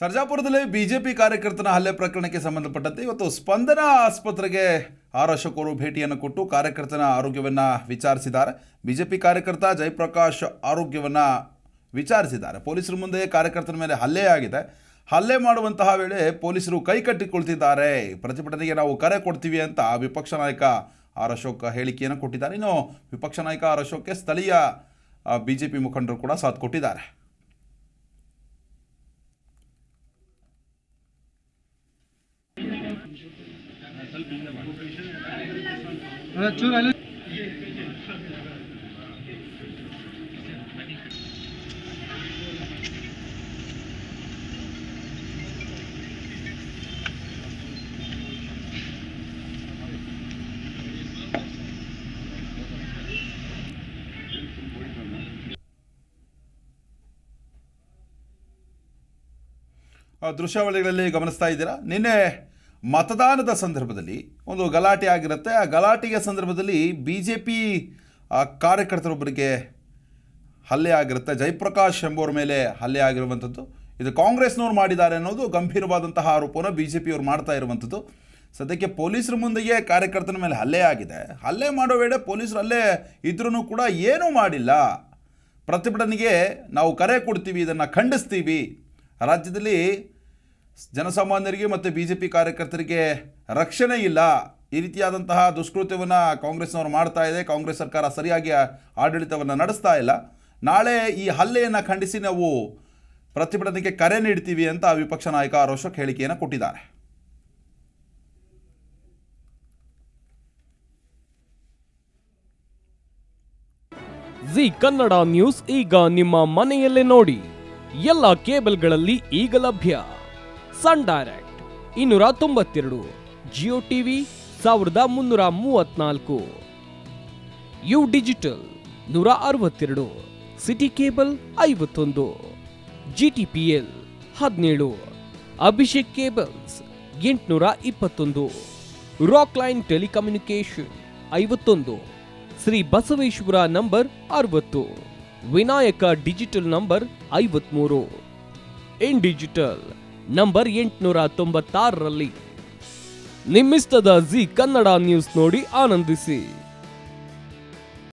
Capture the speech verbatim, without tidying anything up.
ಸರ್ಜಾಪುರದಲ್ಲಿ BJP ಕಾರ್ಯಕರ್ತನ ಹಲ್ಲೆ ಪ್ರಕರಣಕ್ಕೆ ಸಂಬಂಧಪಟ್ಟಂತೆ ಇವತ್ತು ಸ್ಪಂದನ ಆಸ್ಪತ್ರೆಗೆ ಆರ್ ಅಶೋಕ್ ಅವರು ಭೇಟಿಯನ್ನು ಕೊಟ್ಟು ಕಾರ್ಯಕರ್ತನ ಆರೋಗ್ಯವನ್ನು ವಿಚಾರಿಸಿದ್ದಾರೆ. ಬಿಜೆಪಿ ಕಾರ್ಯಕರ್ತ ಜಯಪ್ರಕಾಶ್ ಆರೋಗ್ಯವನ್ನು ವಿಚಾರಿಸಿದ್ದಾರೆ. ಪೊಲೀಸರ ಮುಂದೆ ಕಾರ್ಯಕರ್ತನ ಮೇಲೆ ಹಲ್ಲೆ ಆಗಿದೆ. ಹಲ್ಲೆ ಮಾಡುವಂತಹ ವೇಳೆ ಪೊಲೀಸರು ಕೈಕಟ್ಟಿಕೊಳ್ತಿದ್ದಾರೆ. ಪ್ರತಿಭಟನೆಗೆ ನಾವು ಕರೆ ಕೊಡ್ತೀವಿ ಅಂತ ವಿಪಕ್ಷ ನಾಯಕ ಆರ್ ಅಶೋಕ್ ಹೇಳಿಕೆಯನ್ನು ಕೊಟ್ಟಿದ್ದಾರೆ. ಇನ್ನು ವಿಪಕ್ಷ ನಾಯಕ ಆರ್ ಅಶೋಕ್ಗೆ ಸ್ಥಳೀಯ ಬಿಜೆಪಿ ಮುಖಂಡರು ಕೂಡ ಸಾಥ್ ಕೊಟ್ಟಿದ್ದಾರೆ. ದೃಶ್ಯಾವಳಿಗಳಲ್ಲಿ ಗಮನಿಸ್ತಾ ಇದ್ದೀರಾ, ನಿನ್ನೆ ಮತದಾನದ ಸಂದರ್ಭದಲ್ಲಿ ಒಂದು ಗಲಾಟೆ ಆಗಿರುತ್ತೆ. ಆ ಗಲಾಟೆಯ ಸಂದರ್ಭದಲ್ಲಿ ಬಿ ಜೆ ಪಿ ಕಾರ್ಯಕರ್ತರೊಬ್ಬರಿಗೆ ಹಲ್ಲೆ ಆಗಿರುತ್ತೆ. ಜಯಪ್ರಕಾಶ್ ಎಂಬುವರ ಮೇಲೆ ಹಲ್ಲೆ ಆಗಿರುವಂಥದ್ದು. ಇದು ಕಾಂಗ್ರೆಸ್ನವ್ರು ಮಾಡಿದ್ದಾರೆ ಅನ್ನೋದು ಗಂಭೀರವಾದಂತಹ ಆರೋಪವನ್ನು ಬಿ ಜೆ ಪಿಯವರು ಮಾಡ್ತಾ ಇರುವಂಥದ್ದು. ಸದ್ಯಕ್ಕೆ ಪೊಲೀಸರ ಮುಂದೆಯೇ ಕಾರ್ಯಕರ್ತನ ಮೇಲೆ ಹಲ್ಲೆ ಆಗಿದೆ. ಹಲ್ಲೆ ಮಾಡೋ ವೇಳೆ ಪೊಲೀಸರು ಅಲ್ಲೇ ಇದ್ರೂ ಕೂಡ ಏನೂ ಮಾಡಿಲ್ಲ. ಪ್ರತಿಭಟನೆಗೆ ನಾವು ಕರೆ ಕೊಡ್ತೀವಿ, ಇದನ್ನು ಖಂಡಿಸ್ತೀವಿ. ರಾಜ್ಯದಲ್ಲಿ ಜನಸಾಮಾನ್ಯರಿಗೆ ಮತ್ತು ಬಿ ಜೆ ಪಿ ಕಾರ್ಯಕರ್ತರಿಗೆ ರಕ್ಷಣೆ ಇಲ್ಲ. ಈ ರೀತಿಯಾದಂತಹ ದುಷ್ಕೃತ್ಯವನ್ನು ಕಾಂಗ್ರೆಸ್ನವರು ಮಾಡ್ತಾ ಇದೆ. ಕಾಂಗ್ರೆಸ್ ಸರ್ಕಾರ ಸರಿಯಾಗಿ ಆಡಳಿತವನ್ನು ನಡೆಸ್ತಾ ಇಲ್ಲ. ನಾಳೆ ಈ ಹಲ್ಲೆಯನ್ನು ಖಂಡಿಸಿ ನಾವು ಪ್ರತಿಭಟನೆಗೆ ಕರೆ ನೀಡ್ತೀವಿ ಅಂತ ವಿಪಕ್ಷ ನಾಯಕ ಆರ್ ಅಶೋಕ್ ಹೇಳಿಕೆಯನ್ನು ಕೊಟ್ಟಿದ್ದಾರೆ. ಜಿ ಕನ್ನಡ ನ್ಯೂಸ್ ಈಗ ನಿಮ್ಮ ಮನೆಯಲ್ಲೇ ನೋಡಿ. ಎಲ್ಲ ಕೇಬಲ್ಗಳಲ್ಲಿ ಈಗ ಲಭ್ಯ. ಸನ್ ಡೈರೆಕ್ಟ್ ಇನ್ನೂರ ತೊಂಬತ್ತೆರಡು, ಜಿಯೋ ಟಿವಿ ಸಾವಿರದ ಮುನ್ನೂರ ಮೂವತ್ನಾಲ್ಕು, ಯು ಡಿಜಿಟಲ್ ನೂರ ಅರವತ್ತೆರಡು, ಸಿಟಿ ಕೇಬಲ್ ಐವತ್ತೊಂದು, ಜಿ ಟಿ ಪಿ ಎಲ್ ಹದಿನೇಳು, ಅಭಿಷೇಕ್ ಕೇಬಲ್ಸ್ ಎಂಟುನೂರ ಇಪ್ಪತ್ತೊಂದು, ರಾಕ್ ಲೈನ್ ಟೆಲಿಕಮ್ಯುನಿಕೇಶನ್ ಐವತ್ತೊಂದು, ಶ್ರೀ ಬಸವೇಶ್ವರ ನಂಬರ್ ಅರವತ್ತು, ವಿನಾಯಕ ಡಿಜಿಟಲ್ ನಂಬರ್ ಐವತ್ಮೂರು, ಇನ್ ಡಿಜಿಟಲ್ ನಂಬರ್ ಎಂಟುನೂರ ತೊಂಬತ್ತಾರರಲ್ಲಿ. ನಿಮ್ಮಿಸ್ತದ ಜಿ ಕನ್ನಡ ನ್ಯೂಸ್ ನೋಡಿ ಆನಂದಿಸಿ.